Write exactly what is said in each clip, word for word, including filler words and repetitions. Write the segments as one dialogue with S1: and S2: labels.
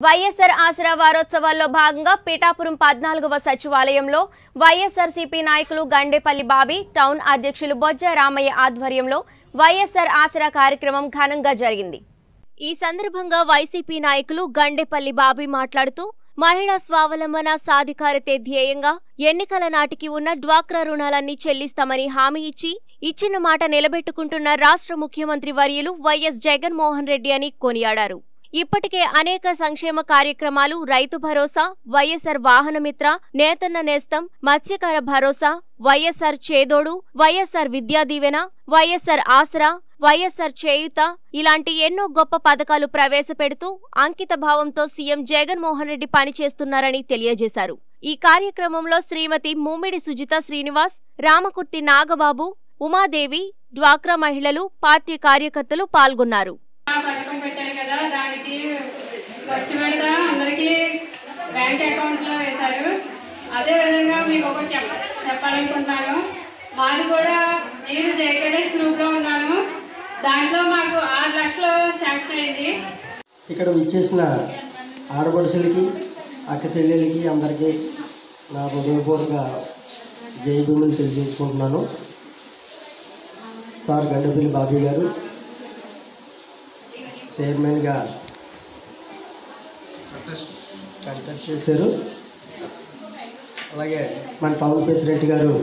S1: వైఎస్ఆర్ ఆసరా వారోత్సవాల్లో భాగంగా పిఠాపురం పద్నాలుగవ సచివాలయంలో వైఎస్ఆర్సీపీ నాయకులు గండేపల్లి బాబీ, టౌన్ అధ్యక్షులు బొజ్జ రామయ్య ఆధ్వర్యంలో వైఎస్ఆర్ ఆసరా కార్యక్రమం ఘనంగా జరిగింది. ఈ సందర్భంగా వైసీపీ నాయకులు గండేపల్లి బాబీ మాట్లాడుతూ మహిళా స్వావలంబన సాధికారతే ధ్యేయంగా ఎన్నికల నాటికి ఉన్న డ్వాక్రా రుణాలన్నీ చెల్లిస్తామని హామీ ఇచ్చి ఇచ్చిన మాట నిలబెట్టుకుంటున్న రాష్ట్ర ముఖ్యమంత్రి వర్యులు వైఎస్ జగన్మోహన్ రెడ్డి అని కొనియాడారు. ఇప్పటికే అనేక సంక్షేమ కార్యక్రమాలు, రైతు భరోసా, వైఎస్ఆర్ వాహనమిత్ర, నేతన్న నేస్తం, మత్స్యకార భరోసా, వైఎస్ఆర్ చేదోడు, వైఎస్ఆర్ విద్యా దీవెన, వైఎస్ఆర్ ఆసరా, వైఎస్ఆర్ చేయుత ఇలాంటి ఎన్నో గొప్ప పథకాలు ప్రవేశపెడుతూ అంకిత భావంతో సీఎం జగన్మోహన్ రెడ్డి పనిచేస్తున్నారని తెలియజేశారు. ఈ కార్యక్రమంలో శ్రీమతి ముమ్మిడి సుజిత శ్రీనివాస్, రామకుర్తి నాగబాబు, ఉమాదేవి, డ్వాక్రా మహిళలు, పార్టీ కార్యకర్తలు పాల్గొన్నారు.
S2: ఫస్ట్ విడత అందరికీ బ్యాంక్ అకౌంట్లో వేశారు. అదేవిధంగా మీకు ఒకటి చెప్ప చెప్పాలనుకుంటున్నాను. మాది కూడా నేను జేకేఎస్ గ్రూప్లో ఉన్నాను. దాంట్లో మాకు ఆరు లక్షలు శాంక్షన్ అయింది.
S3: ఇక్కడ విచ్చేసిన ఆడపడుచులకి, అక్క చెల్లెలకి అందరికీ నా హృదయపూర్వక జయభూమిని తెలియజేసుకుంటున్నాను. సార్ గండేపల్లి బాబీ గారు చైర్మన్గా కంటెస్ట్ చేశారు. అలాగే మన టౌన్ ప్రెసిడెంట్ గారు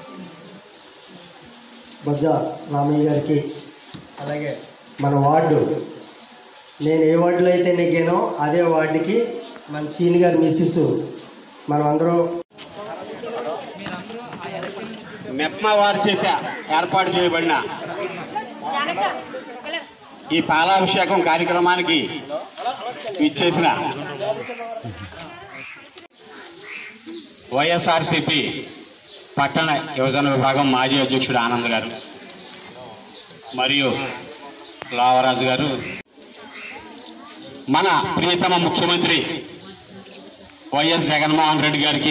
S3: బొజ్జ రామయ్య గారికి, అలాగే మన వార్డు నేను ఏ వార్డులో అయితే నెగ్గానో అదే వార్డుకి మన సీని గారు మిస్సెస్ మనం అందరూ
S4: మెప్మా వారి చేత ఏర్పాటు చేయబడిన ఈ పాలాభిషేకం కార్యక్రమానికి ఇచ్చేసిన వైఎస్ఆర్సీపీ పట్టణ యువజన విభాగం మాజీ అధ్యక్షుడు ఆనంద్ గారు మరియు లావరాజు గారు, మన ప్రియతమ ముఖ్యమంత్రి వైఎస్ జగన్మోహన్ రెడ్డి గారికి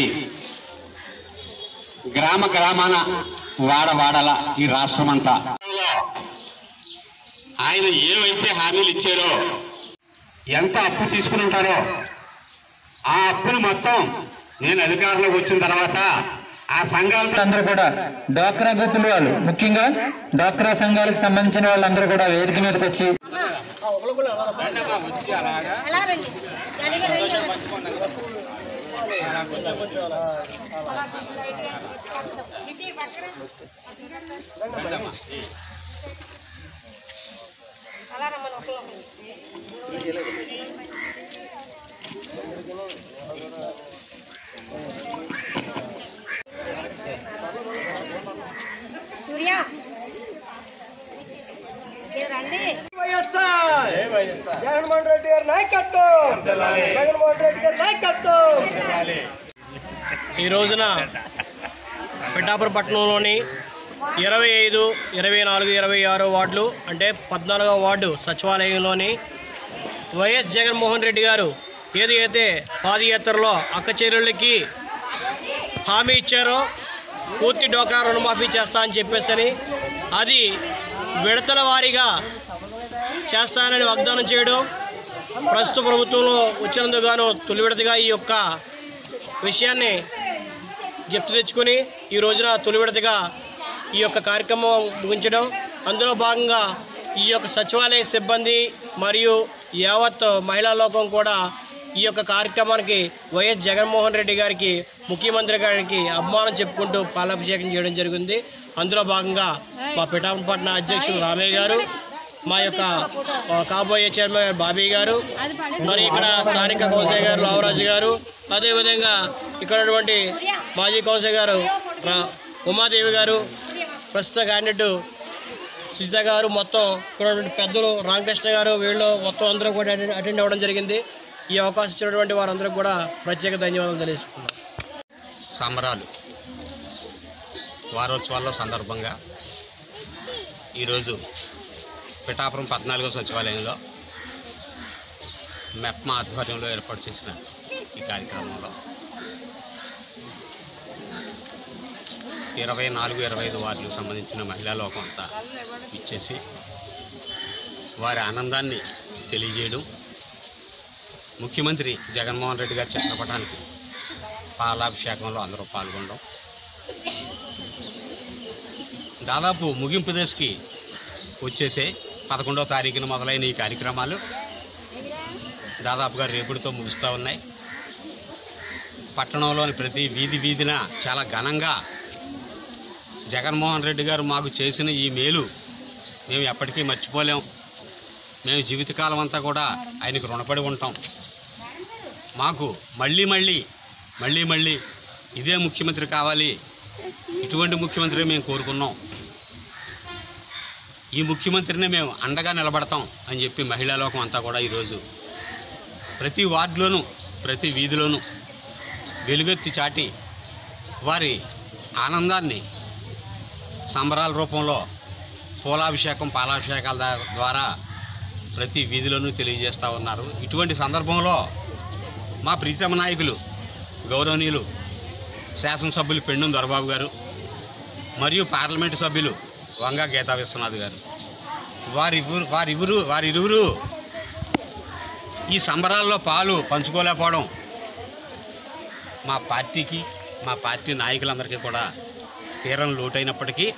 S4: గ్రామ గ్రామాన వాడ వాడల ఈ రాష్ట్రమంతా ఆయన ఏవైతే హామీలు ఇచ్చారో, ఎంత అప్పు తీసుకుని ఉంటారో ఆ అప్పును మొత్తం నేను అధికారంలోకి వచ్చిన తర్వాత ఆ సంఘాలతో
S5: అందరూ కూడా డ్వాక్రా గ్రూపుల వాళ్ళు, ముఖ్యంగా డ్వాక్రా సంఘాలకు సంబంధించిన వాళ్ళందరూ కూడా వేదిక మీదకి వచ్చి
S1: సూర్య
S3: వైఎస్ఆర్ జగన్మోహన్ రెడ్డి గారి నాయకత్వం, జగన్మోహన్ రెడ్డి గారి నాయకత్వం.
S6: ఈ రోజున పిఠాపురం పట్టణంలోని ఇరవై ఐదు ఇరవై నాలుగు ఇరవై ఆరో వార్డులు అంటే పద్నాలుగవ వార్డు సచివాలయంలోని వైఎస్ జగన్మోహన్ రెడ్డి గారు ఏదైతే పాదయాత్రలో అక్క చెల్లెళ్ళకి హామీ ఇచ్చారో పూర్తి డోకా రుణమాఫీ చేస్తా అని చెప్పేసి అది విడతల వారీగా చేస్తానని వాగ్దానం చేయడం, ప్రస్తుత ప్రభుత్వంలో వచ్చినందుకు గాను తొలి విడతగా ఈ యొక్క విషయాన్ని గుర్తు తెచ్చుకొని ఈ రోజున తొలి విడతగా ఈ యొక్క కార్యక్రమం ముగించడం, అందులో భాగంగా ఈ యొక్క సచివాలయ సిబ్బంది మరియు యావత్ మహిళా లోకం కూడా ఈ యొక్క కార్యక్రమానికి వైఎస్ జగన్మోహన్ రెడ్డి గారికి, ముఖ్యమంత్రి గారికి అభిమానం చెప్పుకుంటూ పాలాభిషేకం చేయడం జరిగింది. అందులో భాగంగా మా పిఠాపురం పట్టణ అధ్యక్షుడు రామయ్య గారు, మా యొక్క కాబోయే చైర్మన్ బాబీ గారు, మరి ఇక్కడ స్థానిక కౌన్సిలర్ గారు లావరాజు గారు, అదేవిధంగా ఇక్కడ ఉన్నటువంటి మాజీ కౌన్సిలర్ గారు ఉమాదేవి గారు, ప్రస్తుత క్యాండిడేట్ సుజిత గారు, మొత్తం ఇక్కడ ఉన్నటువంటి పెద్దలు రామకృష్ణ గారు, వీళ్ళు మొత్తం అందరూ కూడా అటెండ్ అవ్వడం జరిగింది. ఈ అవకాశం ఇచ్చినటువంటి వారందరూ కూడా ప్రత్యేక ధన్యవాదాలు తెలియజేసుకున్నాం.
S4: సంబరాలు వారోత్సవాల సందర్భంగా ఈరోజు పిఠాపురం పద్నాలుగో సచివాలయంలో మెప్మా ఆధ్వర్యంలో ఏర్పాటు చేసిన ఈ కార్యక్రమంలో ఇరవై నాలుగు ఇరవై ఐదు వార్డులకు సంబంధించిన మహిళా లోకం అంతా ఇచ్చేసి వారి ఆనందాన్ని తెలియజేయడం, ముఖ్యమంత్రి జగన్మోహన్ రెడ్డి గారి చిత్రపటానికి పాలాభిషేకంలో అందరూ పాల్గొనడం, దాదాపు ముగింపు దశకి వచ్చేసే పదకొండవ తారీఖున మొదలైన ఈ కార్యక్రమాలు దాదాపుగా రేపుడితో ముగుస్తూ ఉన్నాయి. పట్టణంలోని ప్రతి వీధి వీధిన చాలా ఘనంగా జగన్మోహన్ రెడ్డి గారు మాకు చేసిన ఈ మేలు మేము ఎప్పటికీ మర్చిపోలేం. మేము జీవితకాలం అంతా కూడా ఆయనకు రుణపడి ఉంటాం. మాకు మళ్ళీ మళ్ళీ మళ్ళీ మళ్ళీ ఇదే ముఖ్యమంత్రి కావాలి, ఇటువంటి ముఖ్యమంత్రి మేము కోరుకున్నాం, ఈ ముఖ్యమంత్రిని మేము అండగా నిలబడతాం అని చెప్పి మహిళా లోకం అంతా కూడా ఈరోజు ప్రతి వార్డులోనూ ప్రతి వీధిలోనూ వెలుగెత్తి చాటి వారి ఆనందాన్ని సంబరాల రూపంలో పూలాభిషేకం పాలాభిషేకాల ద్వారా ప్రతి వీధిలోనూ తెలియజేస్తూ ఉన్నారు. ఇటువంటి సందర్భంలో మా ప్రీతమ నాయకులు గౌరవనీయులు శాసనసభ్యులు పెండుం దొరబాబు గారు మరియు పార్లమెంటు సభ్యులు వంగా గీతా విశ్వనాథ్ గారు వారిరువురు వారిరువురు వారిరువురు ఈ సంబరాల్లో పాలు పంచుకోలేకపోవడం మా పార్టీకి మా పార్టీ నాయకులందరికీ కూడా తీరం లోటైనప్పటికీ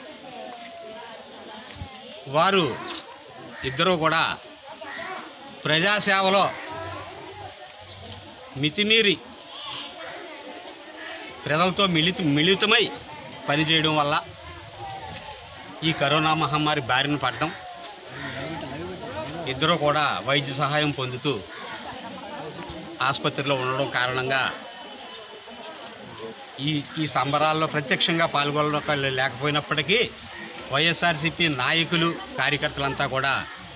S4: వారు ఇద్దరూ కూడా ప్రజాసేవలో మితిమీరి ప్రజలతో మిళిత మిళితమై పనిచేయడం వల్ల ఈ కరోనా మహమ్మారి బారిన పడడం, ఇద్దరూ కూడా వైద్య సహాయం పొందుతూ ఆసుపత్రిలో ఉండడం కారణంగా ఈ ఈ సంబరాల్లో ప్రత్యక్షంగా పాల్గొనడం లేకపోయినప్పటికీ వైఎస్ఆర్సీపీ నాయకులు కార్యకర్తలంతా కూడా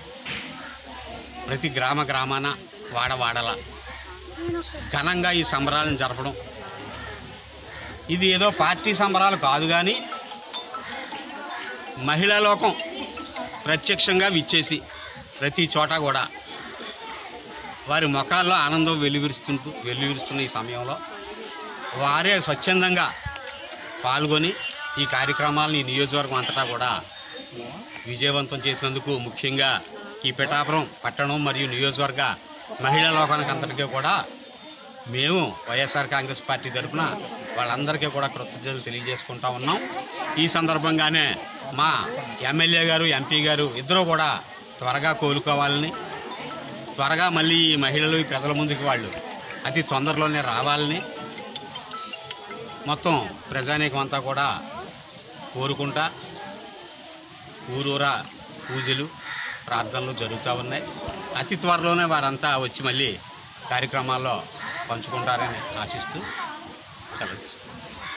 S4: ప్రతి గ్రామ గ్రామాన వాడవాడల ఘనంగా ఈ సంబరాలను జరపడం, ఇది ఏదో పార్టీ సంబరాలు కాదు కానీ మహిళా లోకం ప్రత్యక్షంగా విచ్చేసి ప్రతి చోట కూడా వారి ముఖాల్లో ఆనందం వెలువరిస్తుంటూ వెలువరిస్తున్న ఈ సమయంలో వారే స్వచ్ఛందంగా పాల్గొని ఈ కార్యక్రమాలను ఈ నియోజకవర్గం అంతటా కూడా విజయవంతం చేసినందుకు ముఖ్యంగా ఈ పిఠాపురం పట్టణం మరియు నియోజకవర్గ మహిళా లోకానికి అంతటికీ కూడా మేము వైఎస్ఆర్ కాంగ్రెస్ పార్టీ తరఫున వాళ్ళందరికీ కూడా కృతజ్ఞతలు తెలియజేసుకుంటా ఉన్నాం. ఈ సందర్భంగానే మా ఎమ్మెల్యే గారు ఎంపీ గారు ఇద్దరూ కూడా త్వరగా కోలుకోవాలని, త్వరగా మళ్ళీ ఈ మహిళలు ఈ ప్రజల ముందుకు వాళ్ళు అతి తొందరలోనే రావాలని మొత్తం ప్రజానీకం అంతా కూడా కోరుకుంటా ఊరూరా పూజలు ప్రార్థనలు జరుగుతూ ఉన్నాయి. అతి త్వరలోనే వారంతా వచ్చి మళ్ళీ కార్యక్రమాల్లో పంచుకుంటారని ఆశిస్తూ సెలవు తీసుకుంటాం.